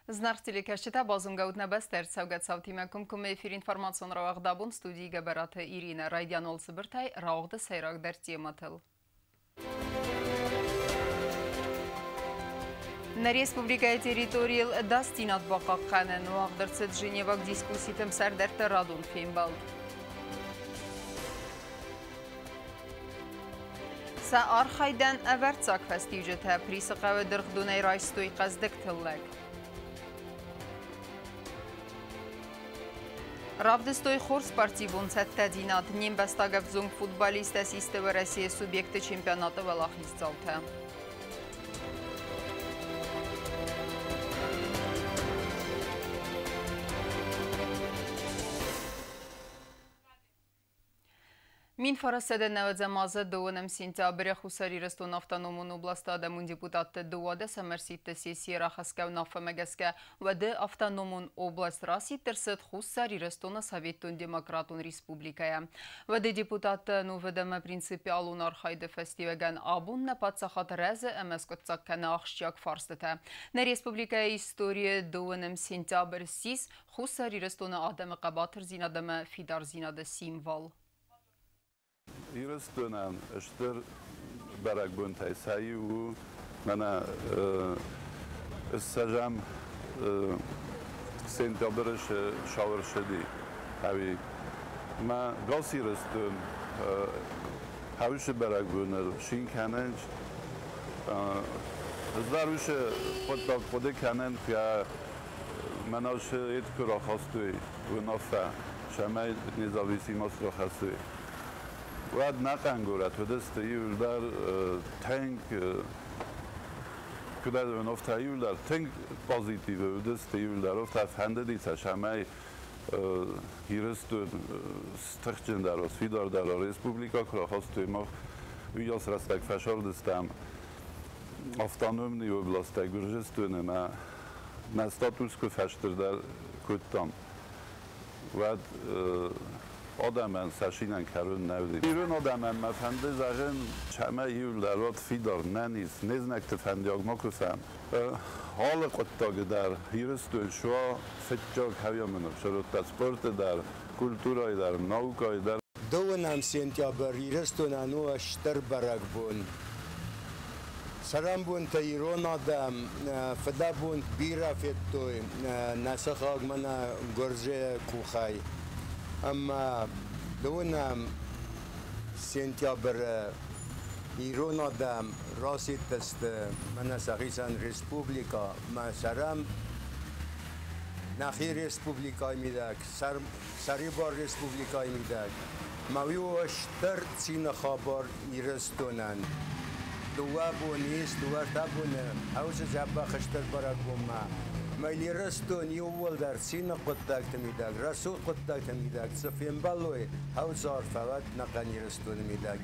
Знак телекашчита базунгаутна бастер савгат савтимакум куме эфир информацион равагдабун студии габарата Ирина Райдян олсы біртай рауғды сайрақ дар тематыл. На республика территориал дастинат бақаққанын уағдырцыд Женевак дискусситым сәрдәрті радун феймбал. Са архайдан әвәртсак фәстиюжеті присықавы дұрғдунай райстуй қаздық тылләк. Равдыстой хор спортивун сәттәдинат нем бастагав зунг футболист әсистіві Россия субъекты чемпионаты валах изцалты. Мин фарасаде навадзамаза дуонам сентября хусари растон автономун областа дамун депутатты дуода самарситта сессия рахаска нафамагаска ваде автономун област раситтерсет хусари растона Советтун демократун республикая. Ваде депутатты нувадама принципиалун архайды фестиваган абун нападсахат разе амаскотсаккана ахшчак фарстата. На республикая история дуонам сентябрь сис хусари растона адама қабатыр зинадама фидар зинада символ. Ирыстынан эштер баракбун тайсаи у мана сажам сентябрьш шавершди хави ма гасирыстун хавиш баракбун шинканенч здаруш подтак поде канен я манаш эткура хастуй унафа шамай независимость ро хастуй واد نقنگورد و دست ایول در تنگ که در نفت ایول در تنگ پازیتیو و دست ایول در افت افهنده دیتش همه هیرست و ستخجن در از فیدار در ریسپوبلیکا که خواست ما ویاس رستک فشار دستم افتانوم نیو بلاستک گرجستونه ما نستاتوس که فشتر در کتام واد آدمان ساشینن کرون نودی. بیرون آدمان مفهمده زاغن چمه یول درات فیدار ننیست نزنک تفندیاگ ما کفهم. حال قطعه در هیرستون شوا فتجاگ هیامونو شروط اسپورت در کلتورای در ناوکای در دوونم سنتیابر هیرستون انو اشتر برگ بون. سرم بون تیرون آدم فدا بون بیرا فتوی نسخاگ منا گرزه کوخای. اما دونم سنتیابر ایران آدم راست است من سعیسان رسپوبلیکا ما سرم نخیر رسپوبلیکای میدک سری بار رسپوبلیکای میدک مویوش تر سین خبر ایرستونن دوا بونیست دوا تابونه هاوس جبا خشتر برای بوما مالی رستون یوول در سین قطعه میدک رسول قطعه میدک سفیم بالوی هاوزار فوت نقنی رستون میدک.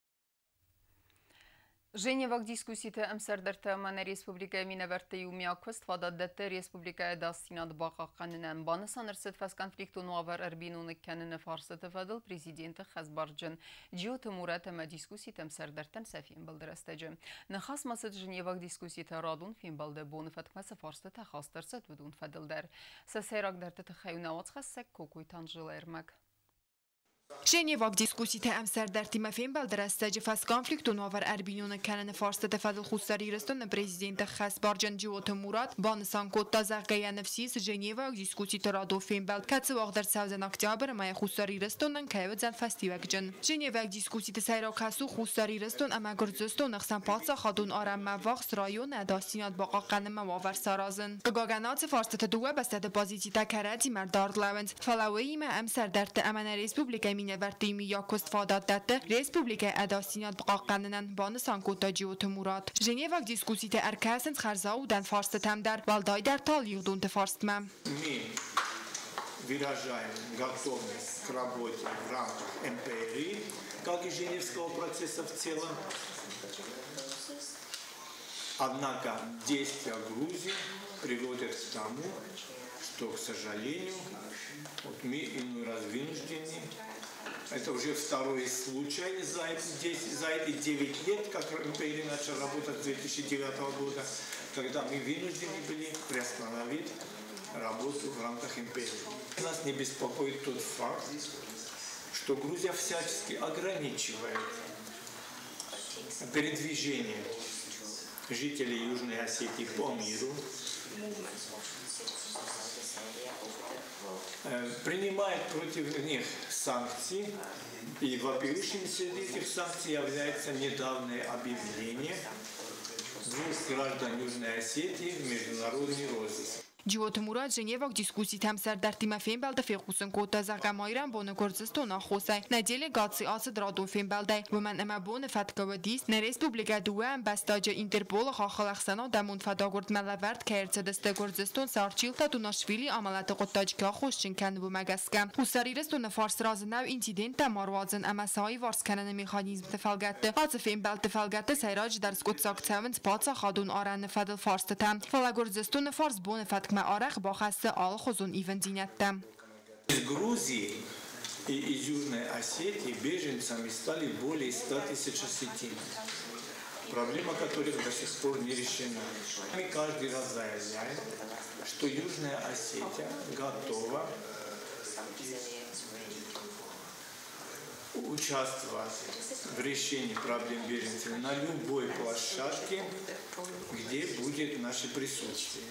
Женевак дискусситы әмсәрдірті мәні республика минаверті юмия көст вададдәтті республика әдастинат бақаққанынан баны санырсыт фәс конфликту нуавар әрбинуны кәніні фарсыты фадыл президенті Хазбарджын. Джио Тимурат әмә дискусситы әмсәрдірттен сәфин білдірістәжі. Нахас масыд Женевак дискусситы радун фин балды боны фәтмәсі фарсты тәхастырсыт вудун фадылдар. Сәсайрақдәрті тәхәюна ватсқассәк кокуйтан жылы әрмәк. Женевак дискусситы әмсәрдәр тимәфен бәлдірәсті жефас конфликту нуавар әрбинуны кәніні фарсты тәфәділ құстар ирістуны президенті Хасбарджан Джио Тимурат банысан котта зағғая нефсис Женевак дискусситы раду фен бәлд кәтсі вағдар 7 октябр мая құстар ирістунын кәйвіцәл фестивак жын. Женевак дискусситы сайрау кәсу құстар ирістун әмә гүрзістун ұқсан патса қадун арам мәвақс район әдастинат бақаққаны мәвавар саразын. Қығағанаты фарсты тәдуә бәстәді позитита кәрәті мәрдard ләвінс. Фалауи мә әмсәрдәрті әмәнә республика Vertimi یا کستفادات داده رسپوبلیک اداستینات بقاقنن بان سانکوتا جیو تمورات ژنیواک دیسکوسیت ارکاسن خرزاو دن فارست там در والدای در тал юдун те фарстма. Мы выражаем готовность к работе в рамках МПРИ, как и Женевского процесса в целом. Однако действия Грузии приводят к тому, что, к сожалению, вот мы иной раз вынуждены. Это уже второй случай за эти 9 лет, как империя начала работать с 2009 года, когда мы вынуждены были приостановить работу в рамках империи. Нас не беспокоит тот факт, что Грузия всячески ограничивает передвижение жителей Южной Осетии по миру, принимает против них санкции, и вопиющим среди этих санкций является недавнее объявление 2 граждан Южной Осетии в международный розыск. Ջիոթը Մուրադ Ժնևակ դիսկուսիտ համսար դարտիմա ֆենբալդը ֆեղուսն կոտա զաղգամայրան բոնը գործստոն ախոսայ նայդել է գացի ասը դրադուն ֆենբալդայ ոման əmə բոնը ֆատկավադիս ներ ռեսպուբլիկա դուա ամբաստաջը ինտերպոլը խախալախսանո դամուն ֆադագորդ մելավարդ կայրցը դստը գործստոն սարչիլ տատունաշվիլի ամալատը qոտտաջկա խոշ չնքան բումագասկա հուսարիրստոնը ֆարսրազնավ ինցիդենտա մարուածն ամասայի վարսկանանը մեխանիզմ տվալգատը ածը ֆենբալ տվալգատը սայրաջ դարս կոտսակցավն սպացա խադուն արանը ֆադլ ֆարստը ֆալագորձստոնը ֆարս բոնը ֆատ Из Грузии и из Южной Осетии беженцами стали более 100 тысяч осетин, проблема которых до сих пор не решена. Мы каждый раз заявляем, что Южная Осетия готова участвовать в решении проблем беженцев на любой площадке, где будет наше присутствие.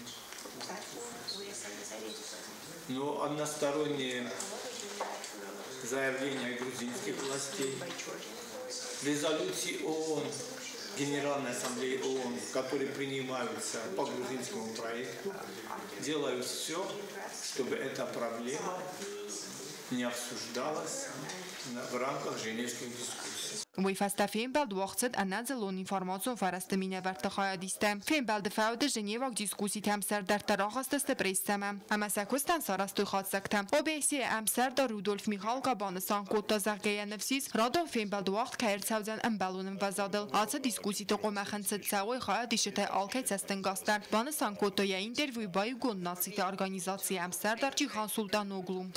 Но односторонние заявления грузинских властей, резолюции ООН, Генеральной Ассамблеи ООН, которые принимаются по грузинскому проекту, делают все, чтобы эта проблема не обсуждалась в рамках женевских дискуссий. Уйфаста фенбалд вaqtsid anadzalon informatsiyon farasты меня вартахаядисте. Фенбалд фауд Женевак дискуссии тамсар дар тарахастасты прейсама. Амасакустан сарастуй хатсакта. Обеси амсар да Рудольф Михалка банасан котта загея нефсис радон фенбалд вaqt кайрцавзан амбалунын вазадыл. Атса дискуссии тоқомахан садсауй хаядиште алкайт састенгастар. Банасан котта я интервью байгон наците организации амсар дар Чихан Султаноглу.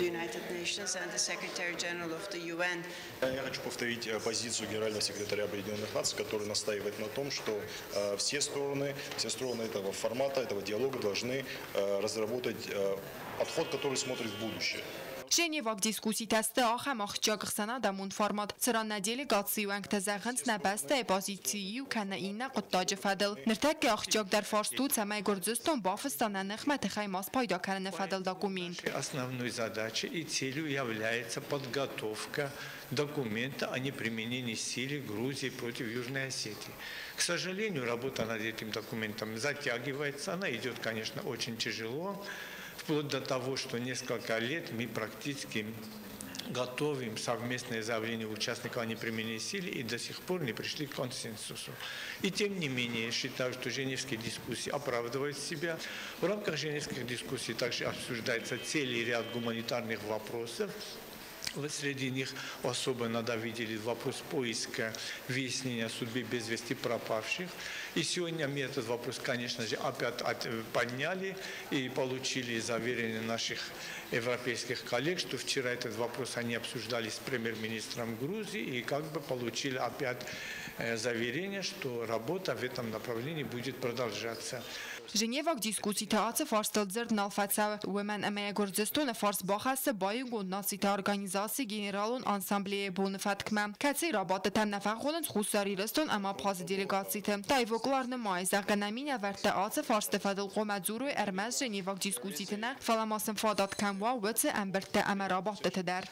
Я хочу повторить позицию Генерального секретаря Объединенных Наций, который настаивает на том, что все стороны этого формата, этого диалога должны разработать подход, который смотрит в будущее. Женевак дискуссии тесты ахамах чагсана дамун формат. Сран неделе гатси ванг тезаханс набасте позиции кана ина قطاج فدل. نرتك ахчаг дар фарстут самай гордзустон бафстана нахмат хаймас пайда кардن фадл документ. Основной задачей и целью является подготовка документа о неприменении силы Грузии против Южной Осетии. К сожалению, работа над этим документом затягивается. Она идет, конечно, очень тяжело. Вплоть до того, что несколько лет мы практически готовим совместное заявление участников о неприменении силы и до сих пор не пришли к консенсусу. И тем не менее, я считаю, что женевские дискуссии оправдывают себя. В рамках женевских дискуссий также обсуждается целый ряд гуманитарных вопросов. Среди них особо надо выделить вопрос поиска, выяснения судьбы без вести пропавших. И сегодня мы этот вопрос, конечно же, опять подняли и получили заверение наших европейских коллег, что вчера этот вопрос они обсуждали с премьер-министром Грузии и как бы получили опять заверение, что работа в этом направлении будет продолжаться. Женевак дискуссии таатse фарстал зернал фацав women амая гордзестона фарс бахасса байгон наците организации генералун ассамблея бон фаткма. Каци работа там нафахолен хусари растон ама паз делегациите. Тайвокларны май загнаминя варта атse фарсте фадл қомадзуру эрмаз Женевак дискуссиитена фаламасын фадат камва вэце амберте ама работа тедар.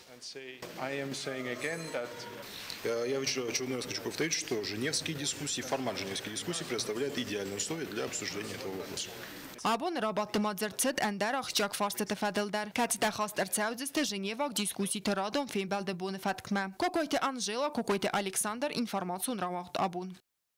Я очередной раз хочу повторить, что женевские дискуссии, формат женевских дискуссий предоставляет идеальные условия для обсуждения этого вопроса. Абон работа мадзерцет эндер ахчак фарсте тефаделдар. Катита хаст эрцаудзесте Женевак дискуссии терадон феймбалде боне фаткма. Кокойте Анжела, кокойте Александр, информацион равахт абун.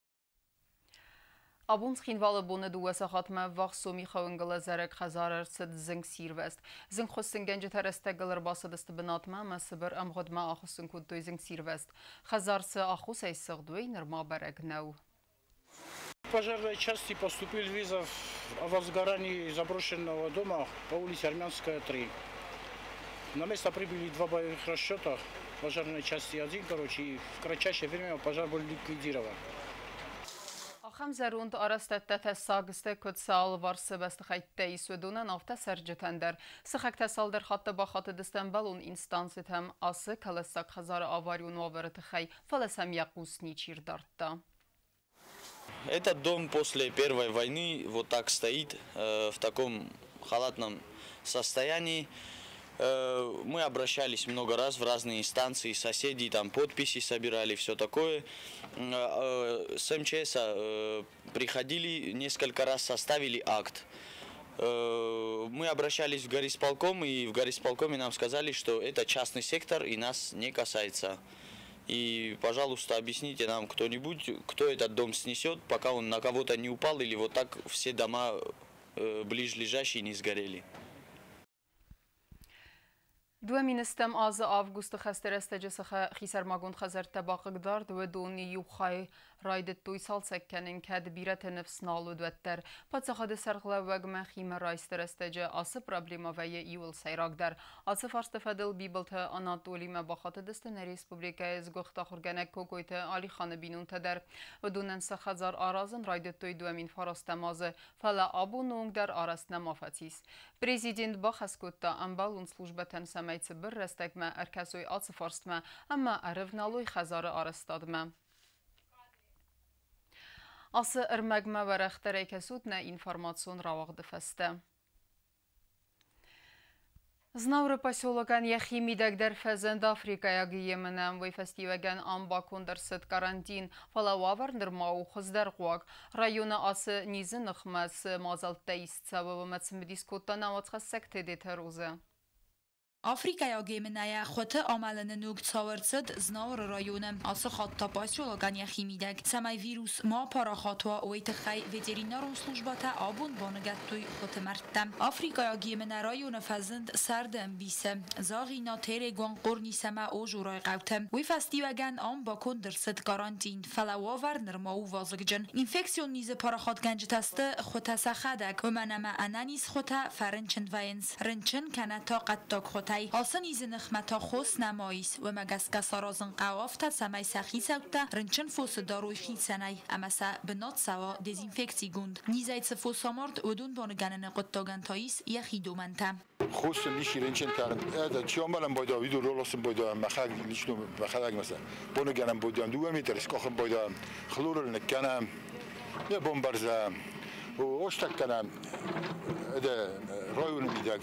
Abons xinvale bone duasa xatma vaxsomi xawingala zarek xazarar sid zing sirvest. Zing xussin gence terestegalar basadist binatma masibir am xodma axussin kuntoy zing sirvest. Xazarsı axus eysig duy nirma bereg nau. пожарной части поступил вызов о возгорании заброшенного дома по улице Армянская, 3. На место прибыли 2 боевых расчета пожарной части 1, и в кратчайшее время пожар был ликвидирован. Xamzərund arastətdə təssaqistə kötsal var səbəstə xəttə isvedunən avta sərcətəndər. Sıxaq təsaldır xattı baxatı distənbəlun instansit həm ası kalassak xazarı avariun avərəti xəy falasəm yaqusni çirdartda. Этот дом после Первой войны вот так стоит, в таком халатном состоянии. Мы обращались много раз в разные инстанции, соседи там подписи собирали, все такое. С МЧС приходили несколько раз, составили акт. Мы обращались в горисполком, и в горисполкоме нам сказали, что это частный сектор и нас не касается. И, пожалуйста, объясните нам кто-нибудь, кто этот дом снесет, пока он на кого-то не упал или вот так все дома ближлежащие не сгорели. Dueministem az avgust xəstərəstəcəsi xisərmagund xəzərtə baxıqdar və doni yuxay raydet toysal səkkənin kədbirət nəfs nalı dvəttər. Patsaxadı sərqlə vəqmə ximə raystərəstəcə ası problema və yevil səyraqdar. Ası farstəfədil bibiltə Anatolimə baxatı distənə Respublikaya zgöxtə xurgənək kokoytə Ali xanı binun tədər. Və dunənsə xəzar arazın raydet toy duemin farastəmazı fələ abunung dər arasına mafatis. Prezident baxaskutda əmbəlun slujbətən səməyçi bir rəstəkmə ərkəsoy atı farstmə, əmmə ərivnaluy xəzarı arastadmə. Ası ırməqmə və rəxtərə kəsudnə informasyon ravaqdı fəstə. Znavrı posyologan Yaximidəqdər fəzənd Afrikaya qiyəminən və fəstivəgən ambakundar sıd karantin falawavar nırmau xızdər quaq. Rayona ası nizin ıxməsi mazaltda istəvə və mətsimidiskotda navatsqa səktədə təruzə. Afrikaya geminaya xote amalını nugtsavırtsıd znavr rayonum ası xatta posyologan Yaximidəq səməy virus ma paraxatva oytıxay veterinarun slujbata abun banıgəttuy xote mərtdəm. Afrikaya geminə rayona fəzind sərdəm bisə. Zağina tereguan qorni səmə o juray qavtəm. Uy fəstivəgən am bakundırsid karantin fələvavar nırmau vazıqcın. İnfeksiyon nizi paraxat gənci təstı xote səxədək. Ömənəmə ənəniz xote fərınçın vəyins. Rınçın kənə taqəttak xote. آسان ایز نخمتا خوص نماییس و مگس کسارازن قوافتا سمای سخی سوتا رنچن فوس داروی خیلسنای امسا بنات سوا دزینفکسی گوند نیزایت سفوس آمارد ودون بانگانن قطاگن تاییس یخی دومنتم خوص لیشی رنچن ترن اده چیامالم بایدا ویدو رولاسم بایدا مخل لیشنو مخلق مثلا بانگانم بایدام دوه میترس کاخم بایدا خلور نکنم یا بمبرزم و اشتک کنم اده رایون میدگ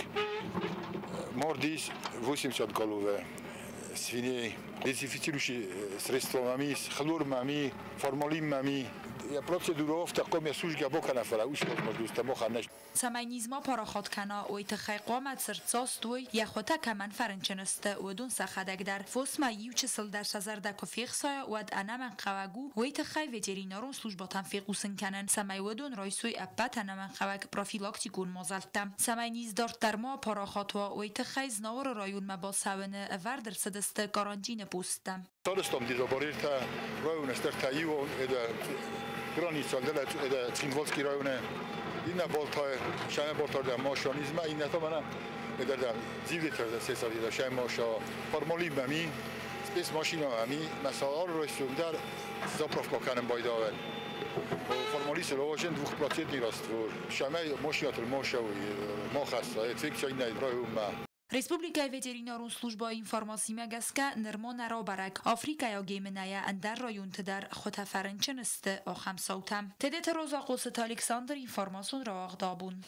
Мордис 80 голове, свиней, дезинфицирующие средства мами, хлор мами, формалин мами. Я процедуру в таком я сужга бока на фара, уж можно устамоха наш. سماینیزما پاراخات کنا و اتخای قامت سرتساستوی یا خودتا کمان فرنچنسته و دون سخدک در فوسما یوچ سل در شزر دکو فیخسای و انامن قواگو و اتخای وترینارون سلوجباتن فیقوسن کنن سمای و دون رایسوی اپت انامن قواگ پروفیلاکتیکون مازالتم سماینیز دارت در ما پاراخات و اتخای زناور رایون مباسونه وردر سدست کارانتین پوستم. Tolestom dizaborirta rajonester tajivon eda granica delet eda Cinvolski rajone inna boltaj šajme boltaj da mošanizma inna to mana eda da zivliter da se savi da šajme moša formolim mi spes mašina mi mesela rojsum dar zapravko kanem bajdave formolis ložen 2% rastvor šajme mošinatel mošav mochasta infekcija inna rajuma Respublikaya veterinarun slujba informasi megaska nirmona ra barak Afrikaya geminaya andar rayon tedar xota farançınıstı o xamsautam. Tedet roza qosit Alexander informasun ra ağdabun.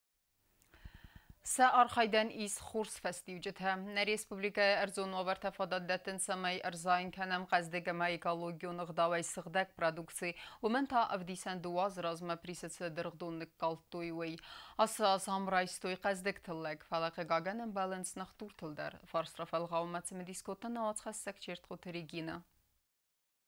Sa arxaydan iz xurs fəstivcətə. Nə Respublikaya Ərzon over təfadaddətin səməy ərzayin kənəm qəzdəgəmə ekologiyon ıqdavay sıqdək produksi və mən ta avdisən duaz razmə prisətsə dırqdonlıq qaltdoy vəy. Asa samraystoy qəzdək tılləq fələqə qagənəm balans naxtur tildər. Farsrafəl qavmətsimi diskotdan navaç xəssək çert xoterigina.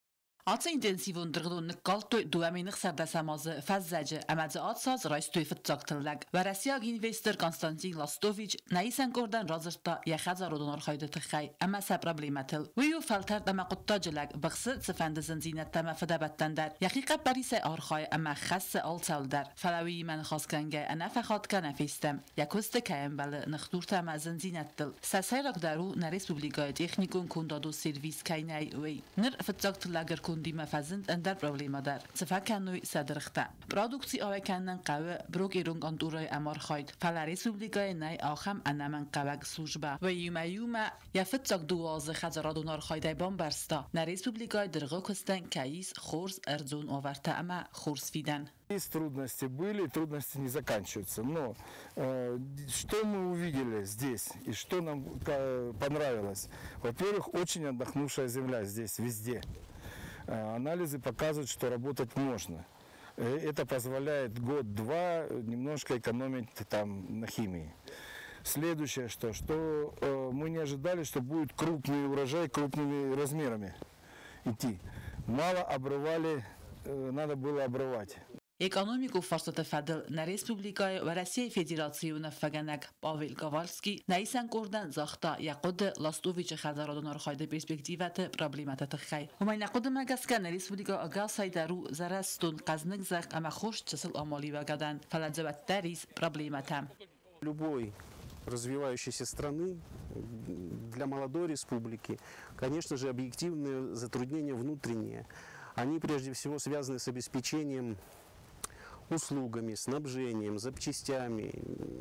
Atse intensivun drgdun kaltu duaminik serdəsamazı fəzzəcə əməci atsaz raystoy fıtcaqtırlag. Və Rəsiyaq investor Konstantin Lastovic nəyisən qordan razırda yaxazarodun orxaydı tıxay əməsə problemətil. Viyu fəltər dəmə quttacılag bəxsi sıfəndizin zinəttəmə fədəbəttəndər. Yaqiqət bərisə arxay əmə xəssə alçaldər. Fələvi mən xaskəngə ənə fəxatkə nəfistəm. Yaküstə kəyənbəli nıxdurta əməzin zinəttil. Səsəyraq dəru nə Respublikaya texnikun kundadu servis kəynəy üy. Nır fıtcaqtırlagır kundi mafazint endar problema dar. Tfakanu sadrxta. Produkti avekenden qawe brok irung anturay amar khayt. Fala Respublika nay axam anaman qawag slujba. Ve yuma yaftsak duwaz khazaradonar khayday bombarsta. Na Respublika drgokostan kayis khors erzun overta ama khors fidan. Есть трудности были, трудности не заканчиваются. Но что мы увидели здесь и что нам понравилось? Во-первых, очень отдохнувшая земля здесь везде. Анализы показывают, что работать можно. Это позволяет год-два немножко экономить там на химии. Следующее, что мы не ожидали, что будет крупный урожай крупными размерами идти. Мало обрывали, надо было обрывать. Экономику форсата фадл на Республикой в России Федерацию фаганак Павел Ковальский наисан кордан захта якуд Ластович хазарадон архайда перспективата проблемата тхай. وما نقد ما كان Республика Агасай дару зарастун казник зах ама хош часл амали вагадан фаладзават тарис проблемата. Любой развивающейся страны для молодой республики, конечно же, объективные затруднения внутренние. Они прежде всего связаны с обеспечением услугами, снабжением, запчастями,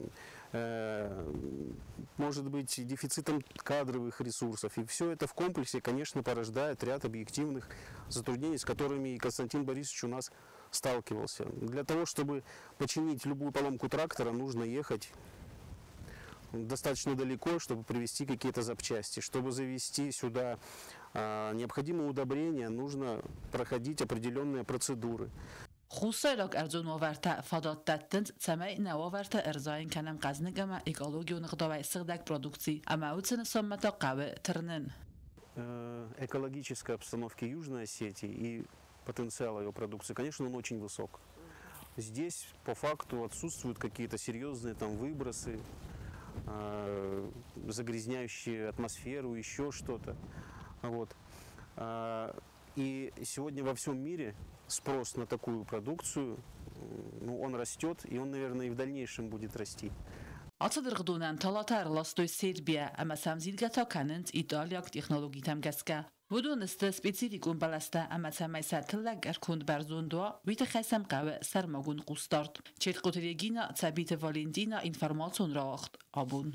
может быть, дефицитом кадровых ресурсов. И все это в комплексе, конечно, порождает ряд объективных затруднений, с которыми и Константин Борисович у нас сталкивался. Для того, чтобы починить любую поломку трактора, нужно ехать достаточно далеко, чтобы привезти какие-то запчасти. Чтобы завезти сюда необходимые удобрения, нужно проходить определенные процедуры. Хусайрак ارزون آورته فدات تند سمای نوآورته ارزاین کنم قزنگ اما اکولوژی و نقطه استخدام продукции اما اوتن سمتا قوه ترنن. Экологической обстановки Южной Осетии и потенциала ее продукции, конечно, он очень высок. Здесь по факту отсутствуют какие-то серьезные там выбросы, загрязняющие атмосферу, еще что-то. Вот. И сегодня во всем мире спрос на такую продукцию, он растет, и он, наверное, и в дальнейшем будет расти. Atadırgıdunan talatar lastoy Serbiya ama samzilgata kanent İtalyak teknoloji temgeska. Budun ist spezifikum balasta ama samaysa tlag erkund barzundua vite khasam qawa sarmagun qustart. Çetqoteregina tabite Valentina informasyon raxt abun.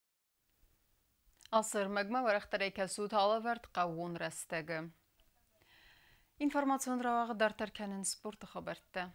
Asır magma varaqtarey kasud halavert qawun rastagi. İnformasyon rağı dartarkanın sportu xabartda.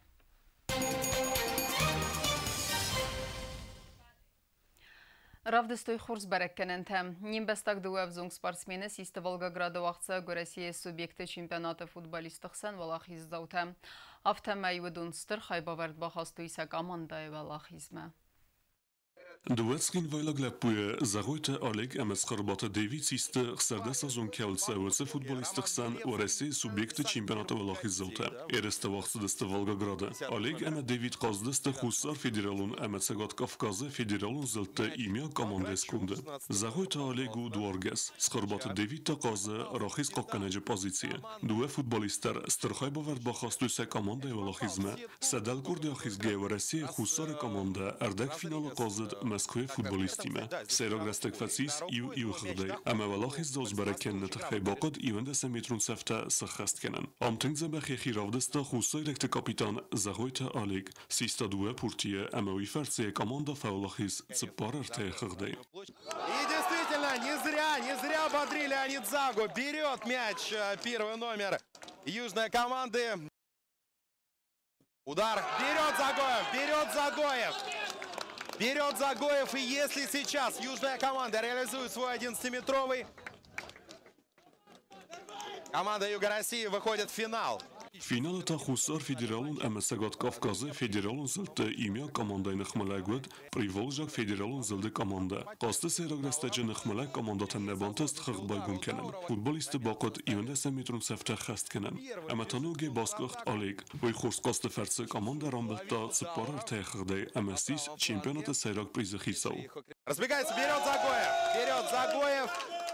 Равдыстой хорс баракканентем. Нимбестак дуэвзунг спортсмены систы Волгограда вақца Россия субъекты чемпионата футболистықсан валах издаутем. Автомай выдунстыр хайбавард бахастуйса команда валах изме. Дуэцкин вайлаглапуя загойта Олег Амескарбата Дэвид систы сардаса зункялца вэце футболистықсан Россия субъекты чемпионата валах издаутем. Эреста вақцыдысты Волгограда. Олег Ама Дэвид қаздысты Хусар федералун Амецегат Кавказы федералун зылты имя команда скунды. Загойта Олегу Дуаргес. Скарбата Дэвид таказы рахис қаққанajı позиция. Дуэ футболистар стырхай бавард бахастуйса команда валах изме. Садал курды ахизге в Россия Хусар команда ардак финалы қазыд Москве футболистиме. Серог растекфацис ию хырдай. Ама валах издоз баракен нетахай бақыд ивенде саметрун сафта сахаст кенен. Амтынг забахи хиравдыста Хусар ректе капитан Загойта Олег. Систа дуэ пуртия ама уифарция команда фаулахис цепарарте хырдай. И действительно, не зря ободрили Анидзагу. Берет мяч первый номер южной команды. Удар. Берет Загоев. Берет Загоев. И если сейчас южная команда реализует свой 11-метровый, команда Юга России выходит в финал. Finale ta Xusar Federalun MSGat Qafqazı Federalun zıldı imya komandayı nıxmalagud, Privoljak Federalun zıldı komanda. Qastı seyrograstacı nıxmalag komandatan nebantast xırqbaygun kenem. Futbolisti baqat ivende semitrun sefte xast kenem. Ama tanuge baskıxt alig. Uy xurs qastı fertsi komanda rambilta sıparar tayxıqday MSIS çempionata seyrag prizi xisav. Разбегается, берет Загоев. Берет Загоев.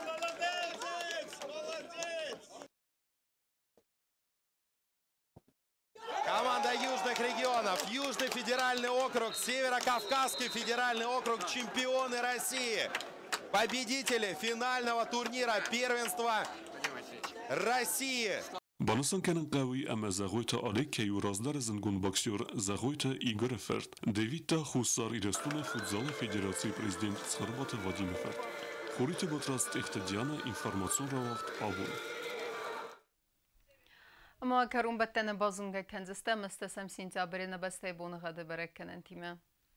Команда Южных регионов, Южный федеральный округ, Северо-Кавказский федеральный округ, чемпионы России, победители финального турнира первенства России. Banasan kenan qawi ama zagoyta alik ke yurazdar zingun boksyor zagoyta Igor Fert. Devita Xusar irastuna futzal federatsiya prezident Sxarbata Vadim Fert. Xurite botrast ihtidiyana informasyon ravaqt abun. Ama karun battana bazunga kanzista mastasam sentyabrina bastay bonu gada barakkanan tima.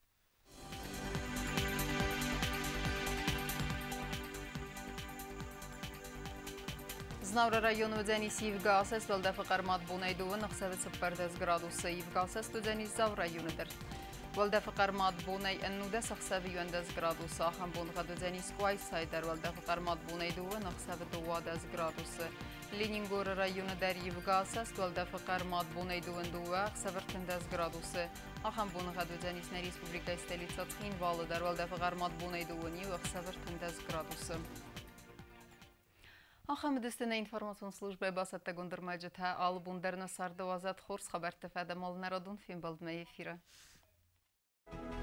Znavra rayonu Dzenis Yevgasas velda faqarmat bunaydu naqsavet 0 gradusa Yevgasas Dzenis Zav rayonidir. Velda faqarmat bunay annuda 0 gradusa ham bunga Dzenis Quay saydar velda faqarmat bunaydu naqsavet 2 gradusa Leningor rayonu dar Yevgasas velda faqarmat bunaydu nduwa 0 gradusa ham bunga Dzenis na Respublika stolitsa Txinvalı dar velda faqarmat bunaydu ni 0 gradusa Ахамедистина информационная служба басатта гундермаджита албундарна сарда вазат хорс хабар тефада мол народун фин балдма эфира.